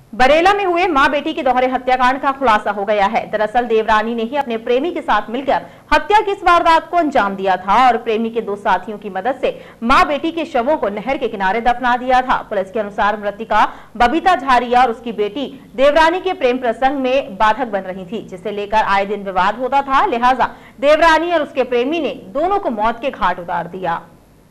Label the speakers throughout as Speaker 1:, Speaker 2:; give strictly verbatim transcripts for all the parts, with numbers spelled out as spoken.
Speaker 1: बरेला में हुए मां बेटी के दोहरे हत्याकांड का खुलासा हो गया है। दरअसल देवरानी ने ही अपने प्रेमी के साथ मिलकर हत्या की इस वारदात को अंजाम दिया था और प्रेमी के दो साथियों की मदद से मां बेटी के शवों को नहर के किनारे दफना दिया था। पुलिस के अनुसार मृतका बबीता झारिया और उसकी बेटी देवरानी के प्रेम प्रसंग में बाधक बन रही थी, जिसे लेकर आए दिन विवाद होता था। लिहाजा देवरानी और उसके प्रेमी ने दोनों को मौत के घाट उतार दिया।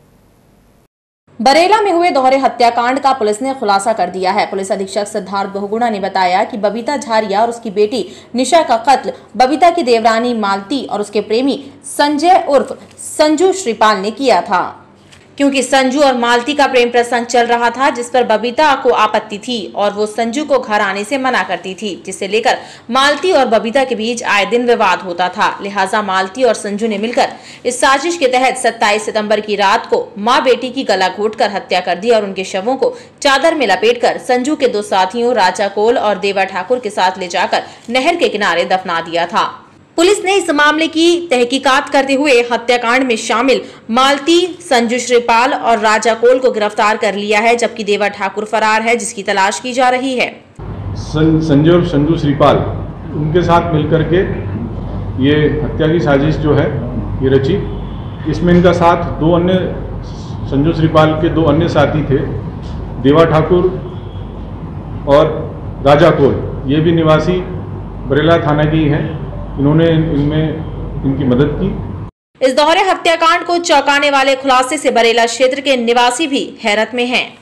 Speaker 2: बरेला में हुए दोहरे हत्याकांड का पुलिस ने खुलासा कर दिया है। पुलिस अधीक्षक सिद्धार्थ बहुगुणा ने बताया कि बबीता झारिया और उसकी बेटी निशा का कत्ल बबीता की देवरानी मालती और उसके प्रेमी संजय उर्फ संजू श्रीपाल ने किया था, क्योंकि संजू और मालती का प्रेम प्रसंग चल रहा था, जिस पर बबीता को आपत्ति थी और वो संजू को घर आने से मना करती थी, जिसे लेकर मालती और बबीता के बीच आए दिन विवाद होता था। लिहाजा मालती और संजू ने मिलकर इस साजिश के तहत सत्ताईस सितंबर की रात को मां बेटी की गला घोटकर हत्या कर दी और उनके शवों को चादर में लपेटकर संजू के दो साथियों राजा कोल और देवा ठाकुर के साथ ले जाकर नहर के किनारे दफना दिया था। पुलिस ने इस मामले की तहकीकात करते हुए हत्याकांड में शामिल मालती, संजू श्रीपाल और राजा कोल को गिरफ्तार कर लिया है, जबकि देवा ठाकुर फरार है, जिसकी तलाश की जा रही है।
Speaker 3: सं, संजय और संजू श्रीपाल उनके साथ मिलकर के ये हत्या की साजिश जो है ये रची। इसमें इनका साथ दो अन्य संजू श्रीपाल के दो अन्य साथी थे, देवा ठाकुर और राजा कोल। ये भी निवासी बरेला थाना की हैं। इन्होंने इनमें इनकी मदद की।
Speaker 2: इस दोहरे हत्याकांड को चौंकाने वाले खुलासे से बरेला क्षेत्र के निवासी भी हैरत में हैं।